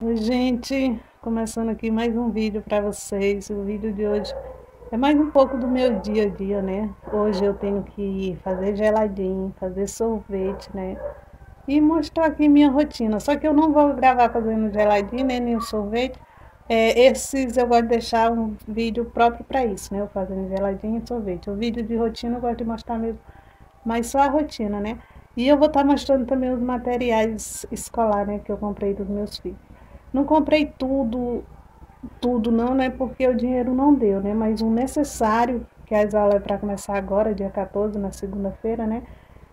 Oi, gente, começando aqui mais um vídeo para vocês. O vídeo de hoje é mais um pouco do meu dia a dia, né? Hoje eu tenho que fazer geladinho, fazer sorvete, né? E mostrar aqui minha rotina. Só que eu não vou gravar fazendo geladinho, né? Nem o sorvete. Esses eu gosto de deixar um vídeo próprio para isso, né? Eu fazendo geladinho e sorvete. O vídeo de rotina eu gosto de mostrar mesmo, mas só a rotina, né? E eu vou estar mostrando também os materiais escolares, né? Que eu comprei dos meus filhos. Não comprei tudo não, né? Porque o dinheiro não deu, né? Mas o necessário, que as aulas é para começar agora, dia 14, na segunda-feira, né?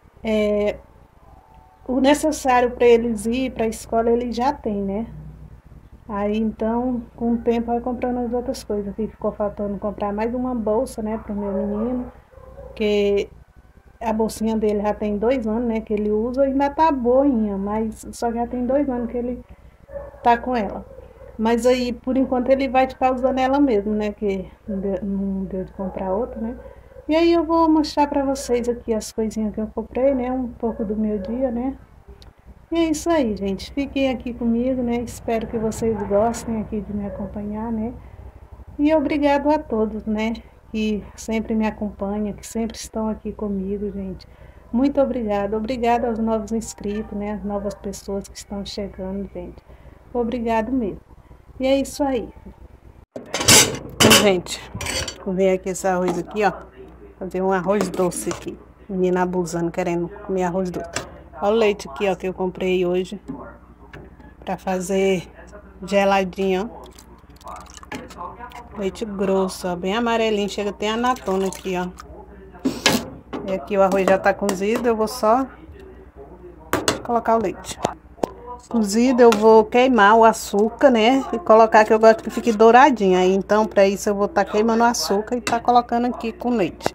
O necessário para eles ir para a escola, eles já têm, né? Aí então, com o tempo, vai comprando as outras coisas. Aqui ficou faltando comprar mais uma bolsa, né, para o meu menino, que a bolsinha dele já tem 2 anos, né, que ele usa, e ainda tá boinha, mas só que já tem 2 anos que ele tá com ela. Mas aí, por enquanto, ele vai ficar usando ela mesmo, né? Que não deu de comprar outra, né? E aí eu vou mostrar pra vocês aqui as coisinhas que eu comprei, né? Um pouco do meu dia, né? E é isso aí, gente. Fiquem aqui comigo, né? Espero que vocês gostem aqui de me acompanhar, né? E obrigado a todos, né? Que sempre me acompanham, que sempre estão aqui comigo, gente. Muito obrigada. Obrigada aos novos inscritos, né? As novas pessoas que estão chegando, gente. Obrigado mesmo. E é isso aí. Então, gente, vou ver aqui esse arroz aqui, ó. Fazer um arroz doce aqui. Menina abusando, querendo comer arroz doce. Olha o leite aqui, ó, que eu comprei hoje. Pra fazer geladinho, ó. Leite grosso, ó. Bem amarelinho. Chega até anatona aqui, ó. E aqui o arroz já tá cozido. Eu vou só colocar o leite. Cozido, eu vou queimar o açúcar, né? E colocar, que eu gosto que fique douradinho. Aí, então, pra isso, eu vou estar queimando o açúcar e tá colocando aqui com leite.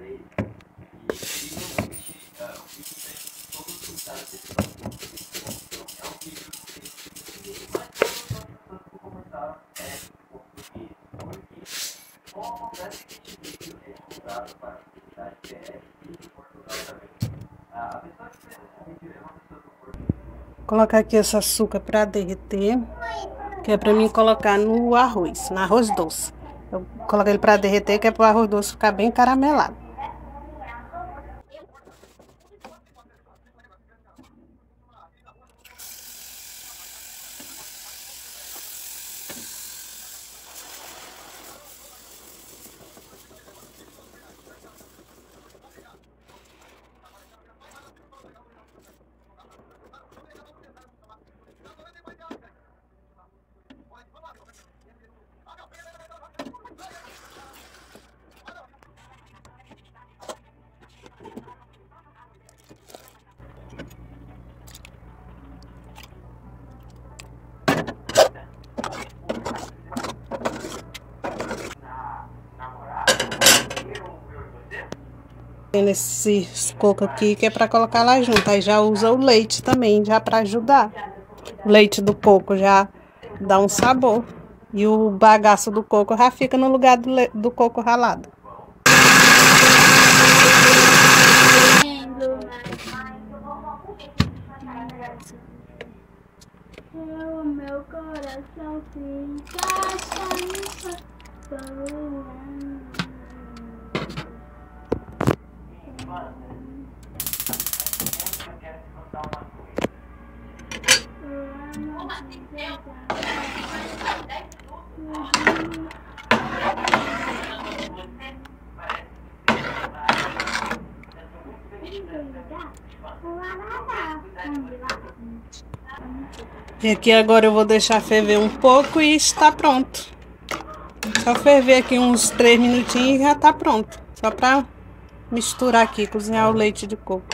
Colocar aqui esse açúcar pra derreter, que é pra mim colocar no arroz, no arroz doce. Eu coloquei ele pra derreter, que é pro arroz doce ficar bem caramelado. Tem esse coco aqui que é pra colocar lá junto. Aí já usa o leite também, já pra ajudar. O leite do coco já dá um sabor. E o bagaço do coco já fica no lugar do coco ralado. O meu coração fica chorando. E aqui agora eu vou deixar ferver um pouco e está pronto. Só ferver aqui uns 3 minutinhos e já tá pronto. Só pra misturar aqui, cozinhar o leite de coco.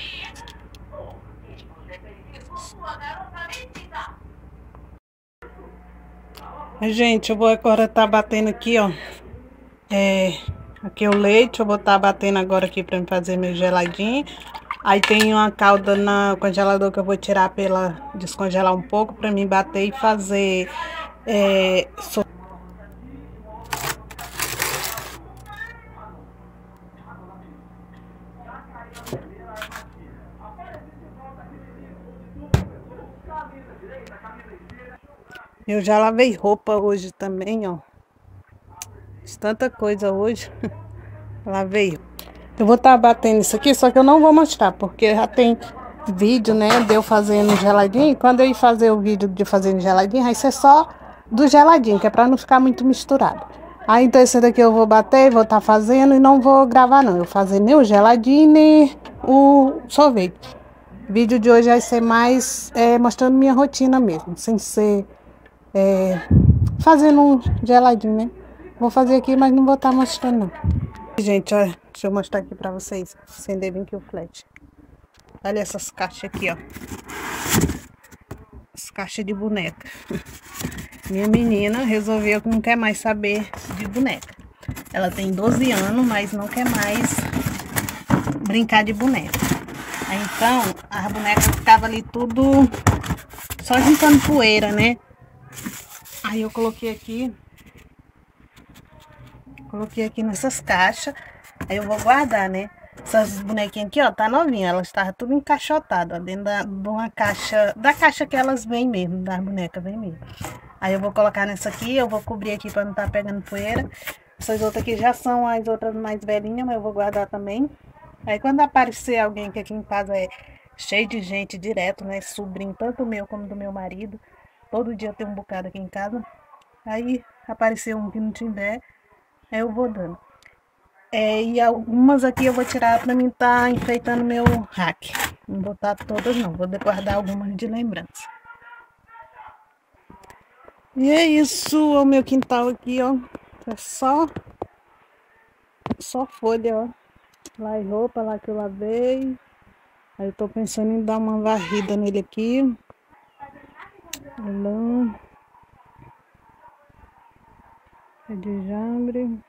Gente, eu vou agora tá batendo aqui, ó. Aqui é o leite, eu vou estar batendo agora aqui pra fazer meu geladinho. Aí tem uma calda no congelador que eu vou tirar pra ela descongelar um pouco, pra mim bater e fazer Eu já lavei roupa hoje também, ó. Fiz tanta coisa hoje. Lavei. Eu vou estar batendo isso aqui, só que eu não vou mostrar, porque já tem vídeo, né, de eu fazendo geladinho. E quando eu ir fazer o vídeo de fazendo geladinho, vai ser só do geladinho, que é pra não ficar muito misturado. Aí, então, esse daqui eu vou bater, vou estar fazendo e não vou gravar, não. Eu vou fazer nem o geladinho, nem o sorvete. O vídeo de hoje vai ser mais mostrando minha rotina mesmo, sem ser fazendo um geladinho, né? Vou fazer aqui, mas não vou estar mostrando, não. Gente, olha, deixa eu mostrar aqui pra vocês. Acender bem aqui o flash. Olha essas caixas aqui, ó. As caixas de boneca. Minha menina resolveu que não quer mais saber de boneca. Ela tem 12 anos, mas não quer mais brincar de boneca. Aí, então, as bonecas ficavam ali tudo só juntando poeira, né? Aí eu coloquei aqui nessas caixas. Aí eu vou guardar, né? Essas bonequinhas aqui, ó, tá novinha. Elas estavam tudo encaixotadas, ó, dentro de uma caixa, da caixa que elas vêm mesmo, das bonecas vêm mesmo. Aí eu vou colocar nessa aqui, eu vou cobrir aqui pra não tá pegando poeira. Essas outras aqui já são as outras mais velhinhas, mas eu vou guardar também. Aí quando aparecer alguém, que aqui em casa é cheio de gente direto, né? Sobrinho, tanto meu como do meu marido. Todo dia tem um bocado aqui em casa. Aí aparecer um que não tiver, aí eu vou dando. E algumas aqui eu vou tirar pra mim tá enfeitando meu rack. Não vou botar todas não, vou guardar algumas de lembrança. E é isso, o meu quintal aqui, ó. É só folha, ó. Lá é roupa, lá que eu lavei. Aí eu tô pensando em dar uma varrida nele aqui. Lã. É de jambre.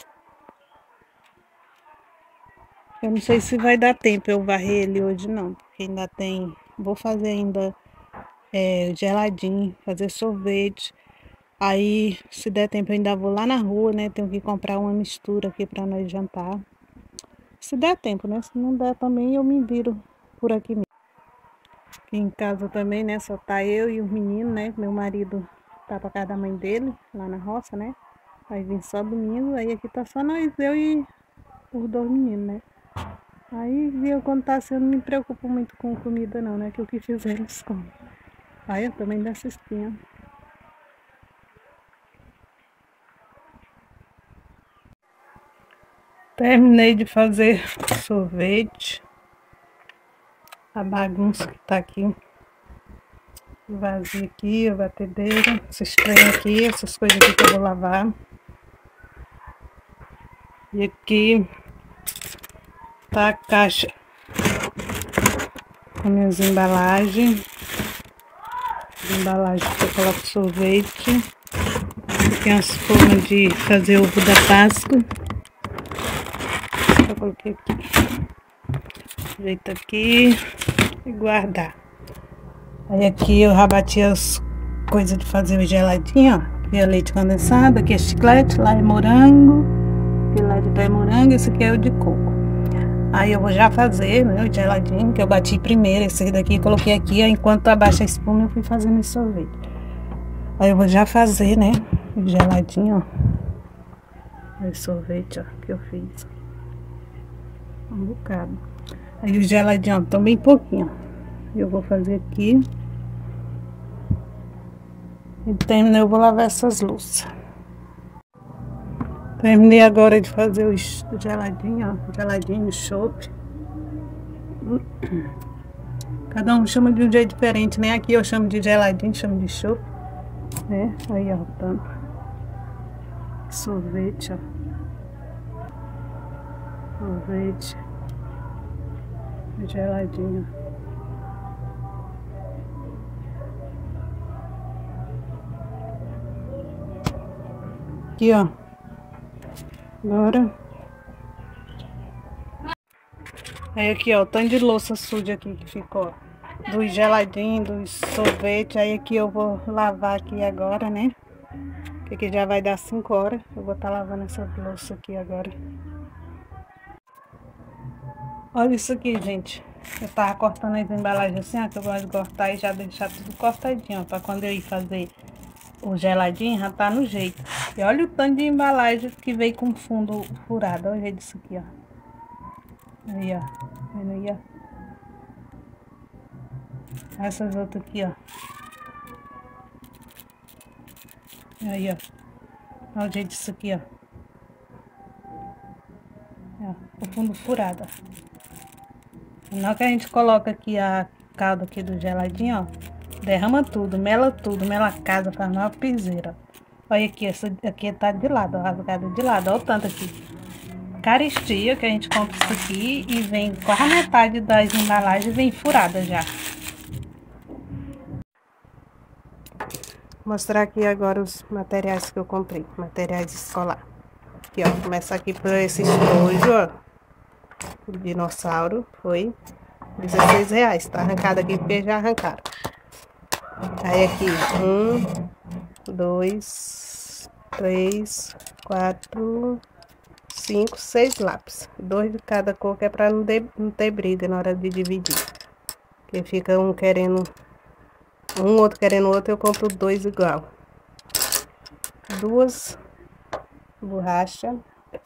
Eu não sei se vai dar tempo eu varrer ele hoje não, porque ainda tem... Vou fazer ainda geladinho, fazer sorvete. Aí, se der tempo, eu ainda vou lá na rua, né? Tenho que comprar uma mistura aqui pra nós jantar. Se der tempo, né? Se não der também, eu me viro por aqui mesmo. Aqui em casa também, né? Só tá eu e os meninos, né? Meu marido tá pra casa da mãe dele, lá na roça, né? Vai vir só domingo. Aí aqui tá só nós, eu e os dois meninos, né? Aí, viu, quando tá assim, eu não me preocupo muito com comida não, né? Que o que fizer eles comem. Aí eu também dá cestinha. Terminei de fazer sorvete. A bagunça que tá aqui. Vazio aqui, a batedeira. Esses trem aqui, essas coisas aqui que eu vou lavar. E aqui tá a caixa com minhas embalagens. Embalagem que eu coloco sorvete. Aqui tem as formas de fazer ovo da Páscoa. Eu coloquei aqui. Ajeito aqui e guardar. Aí aqui eu já bati as coisas de fazer o geladinho, ó. Aqui é leite condensado, aqui é chiclete, lá é morango. Aqui lá de é morango, esse aqui é o de coco. Aí eu vou já fazer, né, o geladinho, que eu bati primeiro, esse daqui coloquei aqui, ó, enquanto abaixa a espuma eu fui fazendo esse sorvete. Aí eu vou já fazer, né, o geladinho, ó. Esse sorvete, ó, que eu fiz. Um bocado. Aí o geladinho, ó, tão bem pouquinho. Eu vou fazer aqui. E terminei, eu vou lavar essas louças. Terminei agora de fazer o geladinho, ó. Geladinho, chopp. Cada um chama de um jeito diferente, né? Aqui eu chamo de geladinho, chamo de chopp. Né? Aí, ó, tampa. Sorvete, ó. Sorvete. Geladinho. Aqui, ó. Agora. Aí aqui, ó, o tanto de louça suja aqui que ficou. Dos geladinhos, dos sorvete. Aí aqui eu vou lavar aqui agora, né? Porque aqui já vai dar 5 horas. Eu vou estar lavando essa louça aqui agora. Olha isso aqui, gente. Eu tava cortando as embalagens assim, ó, que eu gosto de cortar e já deixar tudo cortadinho, ó, pra quando eu ir fazer o geladinho já tá no jeito. E olha o tanto de embalagem que veio com fundo furado. Olha o jeito disso aqui, ó. Aí, ó. Vendo aí, ó. Essas outras aqui, ó. Aí, ó. Olha o jeito disso aqui, ó. Ó, o fundo furado, ó. Na hora que a gente coloca aqui a calda aqui do geladinho, ó, derrama tudo, mela a casa, faz uma piseira. Olha aqui, essa aqui tá de lado, ó, rasgada de lado, olha o tanto aqui. Caristia que a gente compra isso aqui e vem quase a metade das embalagens vem furada já. Vou mostrar aqui agora os materiais que eu comprei, materiais escolar. Aqui, ó, começa aqui por esse estojo, ó. O dinossauro foi R$16, tá arrancado aqui porque já arrancaram. Aí aqui, 1, 2, 3, 4, 5, 6 lápis. 2 de cada cor, que é pra não ter briga na hora de dividir. Porque fica um querendo outro querendo outro, eu compro 2 igual. 2 borrachas.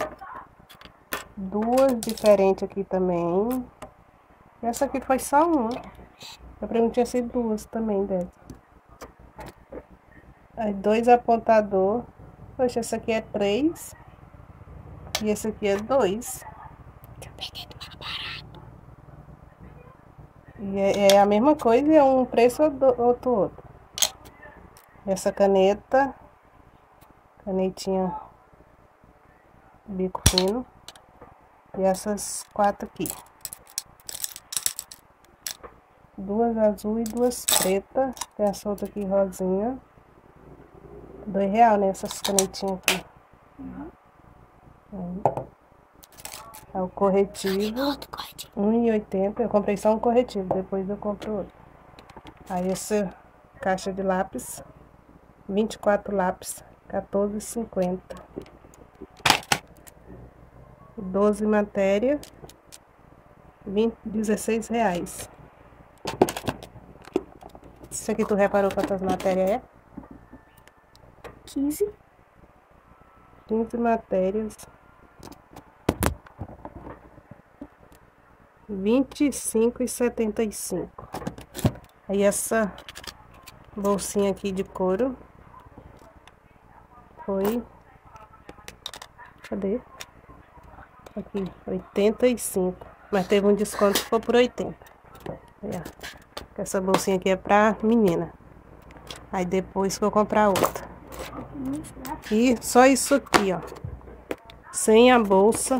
2 diferentes aqui também. Essa aqui foi só uma. Eu pra mim tinha sido 2 também dessa. Aí 2 apontador. Poxa, essa aqui é 3. E esse aqui é 2. Eu peguei do mais barato. E é a mesma coisa, é um preço outro. Essa caneta. Canetinha bico fino. E essas 4 aqui. 2 azul e 2 preta. Tem essa outra aqui rosinha. R$2, né? Essas canetinhas aqui. É o corretivo. R$1,80. Eu comprei só um corretivo, depois eu compro outro. Aí essa caixa de lápis. 24 lápis. R$14,50. 12 matéria. R$16. Isso aqui tu reparou quantas matérias é? 15. 15 matérias. R$25,75. Aí essa bolsinha aqui de couro foi... Cadê? Aqui, 85. Mas teve um desconto que ficou por 80. Aí, ó. Essa bolsinha aqui é pra menina. Aí depois que eu comprar outra. E só isso aqui, ó. Sem a bolsa.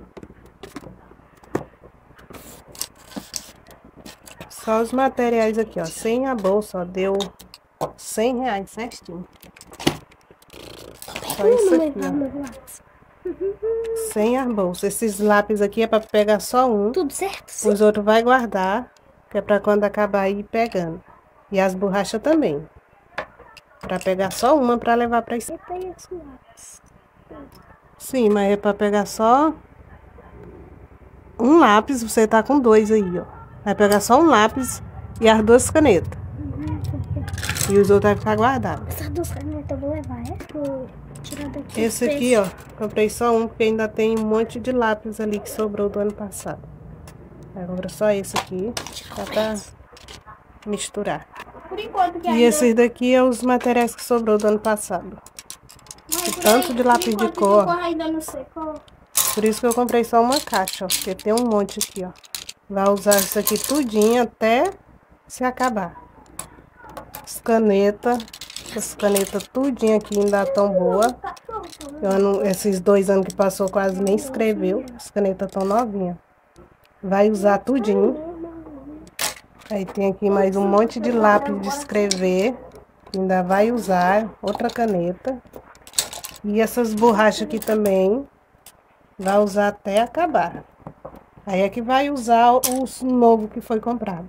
Só os materiais aqui, ó. Sem a bolsa, ó. Deu R$100 certinho. Só isso aqui, ó. Sem a bolsa. Esses lápis aqui é pra pegar só um. Tudo certo? Sim. Os outros vai guardar. Que é pra quando acabar ir pegando. E as borrachas também. Pra pegar só uma pra levar pra escola. Sim, mas é pra pegar só um lápis. Você tá com 2 aí, ó. Vai pegar só um lápis e as 2 canetas. E os outros vai ficar guardados. Essas 2 canetas eu vou levar, é? Pra tirar daqui. Esse aqui, ó. Comprei só um, porque ainda tem um monte de lápis ali que sobrou do ano passado. Aí comprei só esse aqui. Só pra misturar. Por enquanto que E esses daqui é os materiais que sobrou do ano passado. Tanto de lápis de cor. Ainda não secou. Por isso que eu comprei só uma caixa, ó. Porque tem um monte aqui, ó. Vai usar isso aqui tudinho até se acabar. As canetas. As canetas tudinho aqui ainda tão boa. Esses 2 anos que passou quase nem escreveu. As canetas tão novinhas. Vai usar tudinho. Aí tem aqui mais um monte de lápis de escrever. Ainda vai usar outra caneta. E essas borrachas aqui também. Vai usar até acabar. Aí é que vai usar os novo que foi comprado.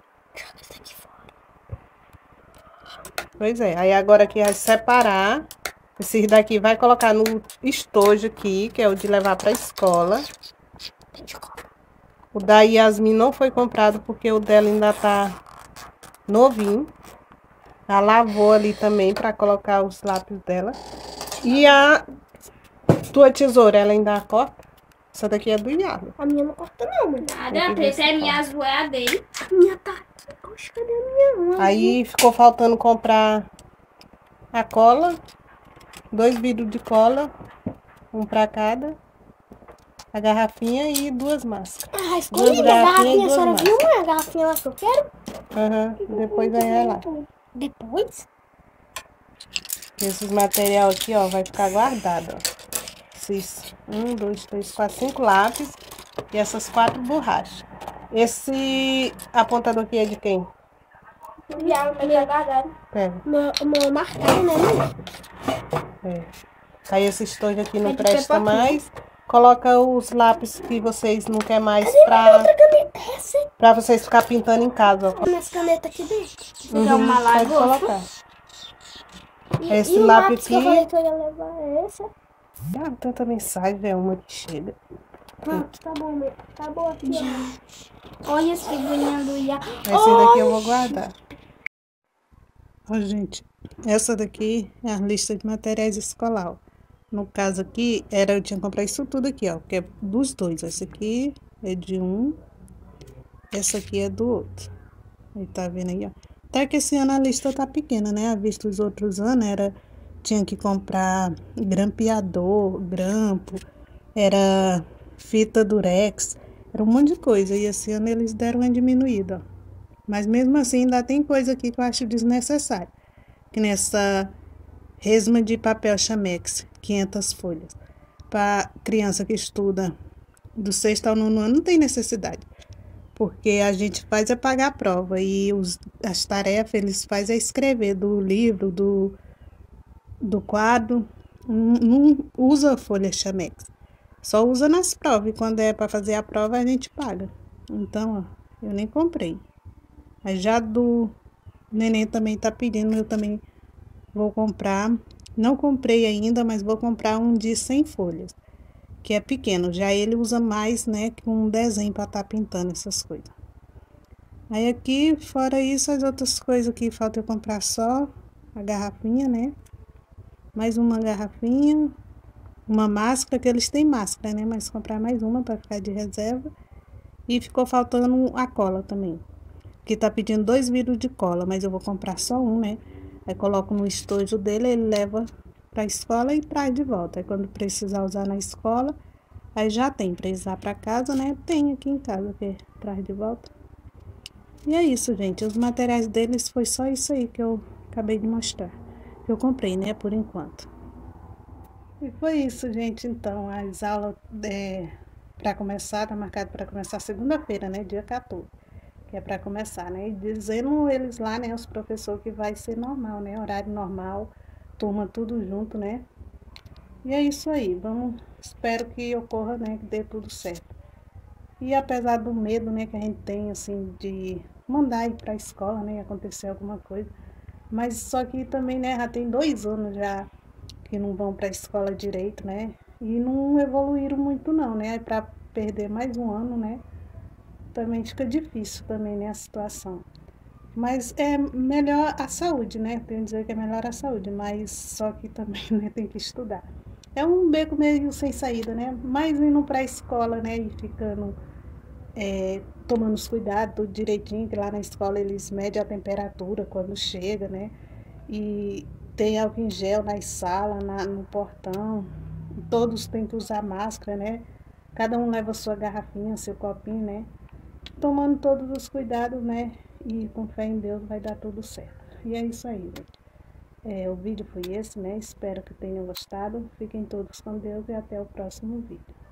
Pois é. Aí agora aqui vai separar. Esses daqui vai colocar no estojo aqui, que é o de levar pra escola. O da Yasmin não foi comprado porque o dela ainda tá novinho. Ela lavou ali também para colocar os lápis dela. E a tua tesoura, ela ainda corta? Essa daqui é do Iago. A minha não corta não, mãe. Nada, a preta é minha, azul é a dele. A minha tá aqui. Oxe, cadê a minha? Aí ficou faltando comprar a cola. 2 vidros de cola. Um para cada. A garrafinha e 2 máscaras. Ah, escolhi a garrafinha. A senhora viu uma garrafinha lá que eu quero? Aham. Depois vai lá. Depois? Esses material aqui, ó, vai ficar guardado, ó. Esses 1, 2, 3, 4, 5 lápis e essas 4 borrachas. Esse apontador aqui é de quem? Viaram pra minha guardada. Pega. Meu marcado, né, mãe? É. Aí esse estojo aqui não É de presta Peppa Pig. mais. Coloca os lápis que vocês não querem mais Outra caneta. Essa aí. pra vocês ficar pintando em casa, ó. Minhas canetas aqui dentro. Você quer uma Pode lagosta? colocar. Esse E o lápis lápis que eu aqui- falei que eu ia levar é esse. Ah, tanta mensagem, é uma que chega. Pronto, tá bom, mãe. Tá bom aqui, ó. Olha as figurinhas do Ia. Esse daqui eu vou guardar. Ó, gente, essa daqui é a lista de materiais escolar, ó. No caso aqui, eu tinha que comprar isso tudo aqui, ó, que é dos dois. Esse aqui é de um, essa aqui é do outro. Aí tá vendo aí, ó. Até que esse ano a lista tá pequena, né? A vista dos outros anos tinha que comprar grampeador, grampo, era fita durex, era um monte de coisa. E esse ano eles deram uma diminuída, ó. Mas mesmo assim ainda tem coisa aqui que eu acho desnecessária. Que nessa resma de papel Chamex, 500 folhas. Para criança que estuda do 6º ao 9º ano não tem necessidade. Porque a gente faz é pagar a prova e as tarefas eles fazem é escrever do livro, do quadro. Não usa folha Chamex. Só usa nas provas. E quando é para fazer a prova a gente paga. Então, ó, eu nem comprei. Aí já do neném também tá pedindo, eu também vou comprar. Não comprei ainda, mas vou comprar um de 100 folhas, que é pequeno. Já ele usa mais, né, com um desenho para estar pintando essas coisas. Aí aqui, fora isso, as outras coisas que falta eu comprar só a garrafinha, né? Mais uma garrafinha, uma máscara, que eles têm máscara, né? Mas comprar mais uma para ficar de reserva. E ficou faltando a cola também. Que tá pedindo 2 vidros de cola, mas eu vou comprar só um, né? Aí coloco no estojo dele, ele leva pra escola e traz de volta. Aí quando precisar usar na escola, aí já tem. Precisar pra casa, né? Tem aqui em casa que traz de volta. E é isso, gente. Os materiais deles foi só isso aí que eu acabei de mostrar. Que eu comprei, né? Por enquanto. E foi isso, gente. Então, as aulas pra começar, tá marcado pra começar segunda-feira, né? Dia 14. Que é para começar, né? E dizendo eles lá, né, os professores, que vai ser normal, né? Horário normal, turma tudo junto, né? E é isso aí, espero que ocorra, né, que dê tudo certo. E apesar do medo, né, que a gente tem, assim, de mandar ir para a escola, né, acontecer alguma coisa, mas só que também, né, já tem 2 anos já que não vão para a escola direito, né? E não evoluíram muito não, né? Para perder mais um ano, né? Também fica difícil também, né, a situação. Mas é melhor a saúde, né? Tenho que dizer que é melhor a saúde, mas só que também, né, tem que estudar. É um beco meio sem saída, né? Mas indo para a escola, né, e ficando, tomando os cuidados tudo direitinho, que lá na escola eles medem a temperatura quando chega, né? E tem álcool em gel nas salas, no portão. Todos têm que usar máscara, né? Cada um leva sua garrafinha, seu copinho, né? Tomando todos os cuidados, né? E com fé em Deus vai dar tudo certo. E é isso aí, gente. O vídeo foi esse, né? Espero que tenham gostado. Fiquem todos com Deus e até o próximo vídeo.